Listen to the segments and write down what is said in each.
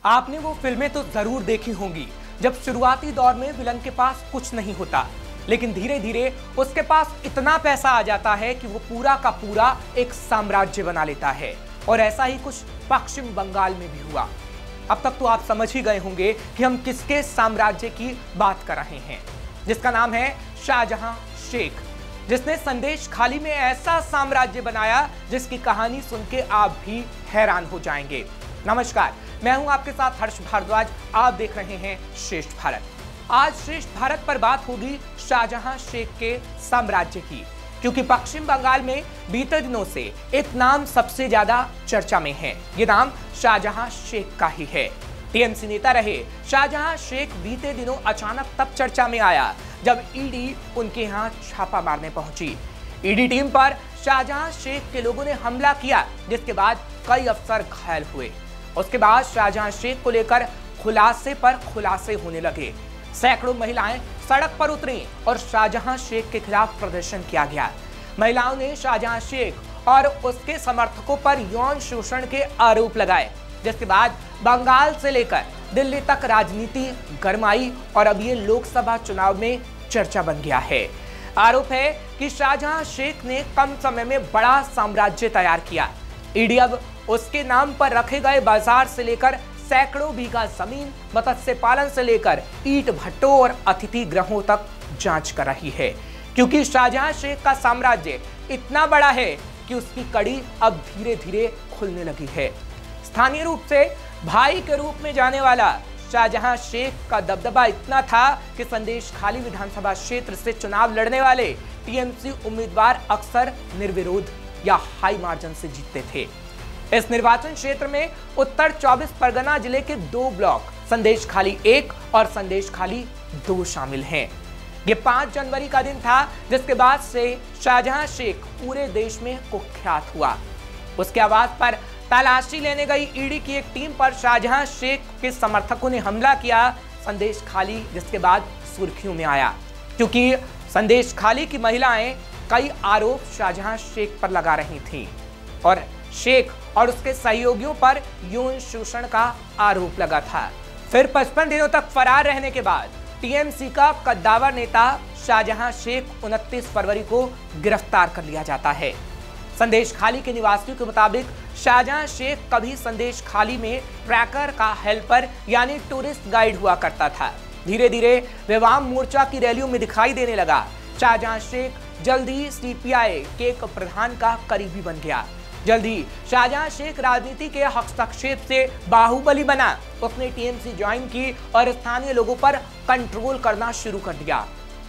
आपने वो फिल्में तो जरूर देखी होंगी जब शुरुआती दौर में विलन के पास कुछ नहीं होता, लेकिन धीरे धीरे उसके पास इतना पैसा आ जाता है कि वो पूरा का पूरा एक साम्राज्य बना लेता है। और ऐसा ही कुछ पश्चिम बंगाल में भी हुआ। अब तक तो आप समझ ही गए होंगे कि हम किसके साम्राज्य की बात कर रहे हैं, जिसका नाम है शाहजहां शेख, जिसने संदेश खाली में ऐसा साम्राज्य बनाया जिसकी कहानी सुन के आप भी हैरान हो जाएंगे। नमस्कार, मैं हूं आपके साथ हर्ष भारद्वाज। आप देख रहे हैं श्रेष्ठ भारत। आज श्रेष्ठ भारत पर बात होगी शाहजहां शेख के साम्राज्य की, क्योंकि पश्चिम बंगाल में बीते दिनों से एक नाम सबसे ज्यादा चर्चा में है। ये नाम शाहजहां शेख का ही है। टीएमसी नेता रहे शाहजहां शेख बीते दिनों अचानक तब चर्चा में आया जब ईडी उनके यहाँ छापा मारने पहुंची। ईडी टीम पर शाहजहां शेख के लोगों ने हमला किया, जिसके बाद कई अफसर घायल हुए। उसके बाद शाहजहां शेख को लेकर खुलासे पर खुलासे होने लगे। सैकड़ों महिलाएं सड़क पर उतरी और शाहजहां शेख के खिलाफ प्रदर्शन किया गया। महिलाओं ने शाहजहां शेख और उसके समर्थकों पर यौन शोषण के आरोप लगाए, जिसके बाद बंगाल से लेकर दिल्ली तक राजनीति गरमाई और अब ये लोकसभा चुनाव में चर्चा बन गया है। आरोप है कि शाहजहां शेख ने कम समय में बड़ा साम्राज्य तैयार किया। ईडी अब उसके नाम पर रखे गए बाजार से लेकर सैकड़ों बीघा जमीन, मत्स्य पालन से लेकर ईंट भट्टों और अतिथि गृहों तक जांच कर रही है, क्योंकि शाहजहां शेख का साम्राज्य इतना बड़ा है कि उसकी कड़ी अब धीरे धीरे खुलने लगी है। स्थानीय रूप से भाई के रूप में जाने वाला शाहजहां शेख का दबदबा इतना था कि संदेश खाली विधानसभा क्षेत्र से चुनाव लड़ने वाले टीएमसी उम्मीदवार अक्सर निर्विरोध या हाई मार्जिन से जीतते थे। इस निर्वाचन क्षेत्र में उत्तर 24 परगना जिले के 2 ब्लॉक संदेश खाली 1 और संदेश खाली 2 शामिल हैं। ये 5 जनवरी का दिन था, जिसके बाद से शाहजहां शेख पूरे देश में कुख्यात हुआ। उसके आवाज पर तलाशी लेने गई ईडी की एक टीम पर शाहजहां शेख के समर्थकों ने हमला किया। संदेश खाली जिसके बाद सुर्खियों में आया, क्योंकि संदेश खाली की महिलाएं कई आरोप शाहजहां शेख पर लगा रही थीं और शेख और उसके सहयोगियों पर यौन शोषण का आरोप लगा था। फिर 55 दिनों तक फरार रहने के बाद टीएमसी का कद्दावर नेता शाहजहां शेख 29 फरवरी को गिरफ्तार कर लिया जाता है। संदेश खाली के निवासियों के मुताबिक शाहजहां शेख कभी संदेश खाली में ट्रैकर का हेल्पर यानी टूरिस्ट गाइड हुआ करता था। धीरे धीरे वे वाम मोर्चा की रैलियों में दिखाई देने लगा। शाहजहां शेख जल्दी सीपीआई के एक प्रधान का करीबी बन गया। जल्दी शाहजहां शेख राजनीति के हस्तक्षेप से बाहुबली बना। उसने टीएमसी ज्वाइन की और स्थानीय लोगों पर कंट्रोल करना शुरू कर दिया।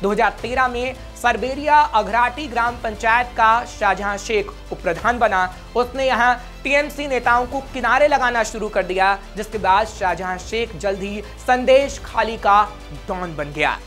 2013 में सरबेरिया अघराटी ग्राम पंचायत का शाहजहां शेख उपप्रधान बना। उसने यहां टीएमसी नेताओं को किनारे लगाना शुरू कर दिया, जिसके बाद शाहजहां शेख जल्द ही संदेश खाली का डॉन बन गया।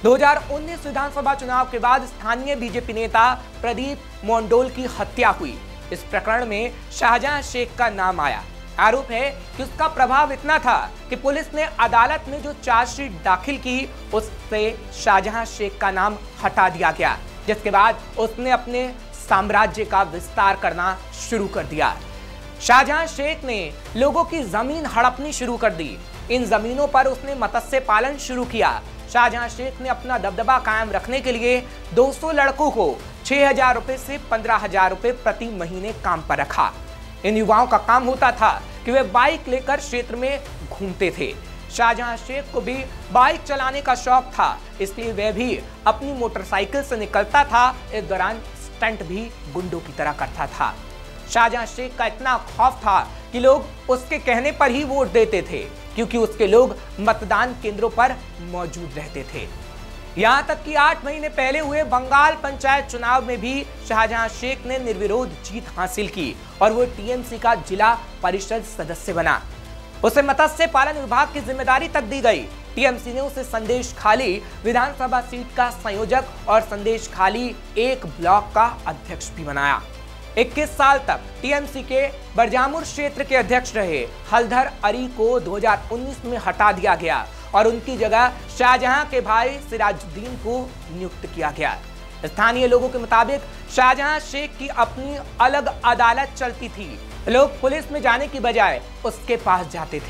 2019 विधानसभा चुनाव के बाद स्थानीय बीजेपी नेता प्रदीप मोंडोल की हत्या हुई। इस प्रकरण में शाहजहां शेख का नाम आया। आरोप है कि उसका प्रभाव इतना था कि पुलिस ने अदालत में जो चार्जशीट दाखिल की उससे शाहजहां शेख का नाम हटा दिया गया, जिसके बाद उसने अपने साम्राज्य का विस्तार करना शुरू कर दिया। शाहजहां शेख ने लोगों की जमीन हड़पनी शुरू कर दी। इन जमीनों पर उसने मत्स्य पालन शुरू किया। शाहजहां शेख ने अपना दबदबा कायम रखने के लिए 200 लड़कों को 6,000 रुपए से 15,000 रुपए प्रति महीने काम पर रखा। इन युवाओं का काम होता था कि वे बाइक लेकर क्षेत्र में घूमते थे। शाहजहां शेख को भी बाइक चलाने का शौक था, इसलिए वह भी अपनी मोटरसाइकिल से निकलता था। इस दौरान स्टंट भी गुंडों की तरह करता था। शाहजहां शेख का इतना खौफ था कि लोग उसके कहने पर ही वोट देते थे, क्योंकि उसके लोग मतदान केंद्रों पर मौजूद रहते थे। यहां तक कि 8 महीने पहले हुए बंगाल पंचायत चुनाव में भी शाहजहां शेख ने निर्विरोध जीत हासिल की और वो टीएमसी का जिला परिषद सदस्य बना। उसे मत्स्य पालन विभाग की जिम्मेदारी तक दी गई। टीएमसी ने उसे संदेश खाली विधानसभा सीट का संयोजक और संदेश खाली 1 ब्लॉक का अध्यक्ष भी बनाया। 21 साल तक टीएमसी के बरजामुर क्षेत्र के अध्यक्ष रहे हलधर अरी को 2019 में हटा दिया गया और उनकी जगह शाहजहां के भाई सिराजुद्दीन को नियुक्त किया गया। स्थानीय लोगों के मुताबिक शाहजहां शेख की अपनी अलग अदालत चलती थी। लोग पुलिस में जाने की बजाय उसके पास जाते थे।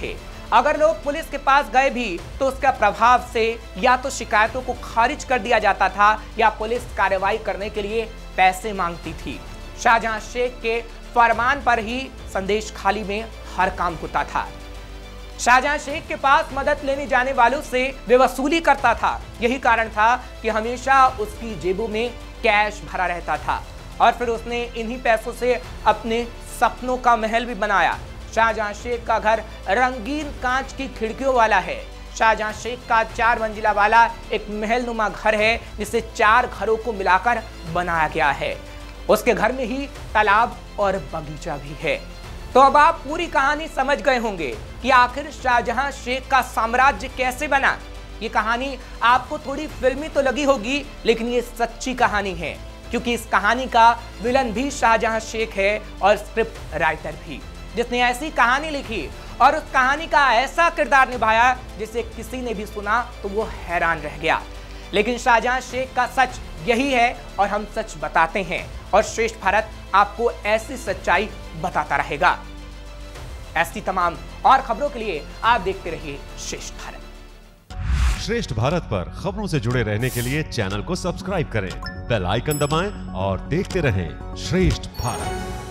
अगर लोग पुलिस के पास गए भी तो उसका प्रभाव से या तो शिकायतों को खारिज कर दिया जाता था या पुलिस कार्रवाई करने के लिए पैसे मांगती थी। शाहजहां शेख के फरमान पर ही संदेश खाली में हर काम होता था। शाहजहां शेख के पास मदद लेने जाने वालों से वे वसूली करता था। यही कारण था कि हमेशा उसकी जेबों में कैश भरा रहता था और फिर उसने इन्हीं पैसों से अपने सपनों का महल भी बनाया। शाहजहां शेख का घर रंगीन कांच की खिड़कियों वाला है। शाहजहां शेख का 4 मंजिला वाला एक महलनुमा घर है जिसे 4 घरों को मिलाकर बनाया गया है। उसके घर में ही तालाब और बगीचा भी है। तो अब आप पूरी कहानी समझ गए होंगे कि आखिर शाहजहां शेख का साम्राज्य कैसे बना। ये कहानी आपको थोड़ी फिल्मी तो लगी होगी, लेकिन ये सच्ची कहानी है, क्योंकि इस कहानी का विलन भी शाहजहां शेख है और स्क्रिप्ट राइटर भी, जिसने ऐसी कहानी लिखी और उस कहानी का ऐसा किरदार निभाया जिसे किसी ने भी सुना तो वो हैरान रह गया। लेकिन शाहजहां शेख का सच यही है और हम सच बताते हैं और श्रेष्ठ भारत आपको ऐसी सच्चाई बताता रहेगा। ऐसी तमाम और खबरों के लिए आप देखते रहिए श्रेष्ठ भारत। श्रेष्ठ भारत पर खबरों से जुड़े रहने के लिए चैनल को सब्सक्राइब करें, बेल आइकन दबाएं और देखते रहें श्रेष्ठ भारत।